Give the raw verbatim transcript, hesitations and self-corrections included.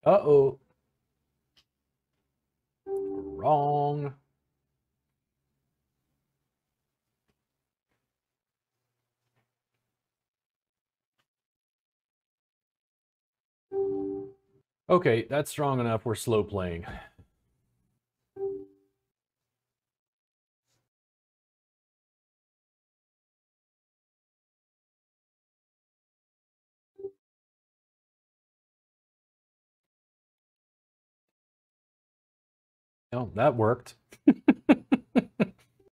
Uh-oh. Wrong. Okay, that's strong enough. We're slow playing. Oh, that worked.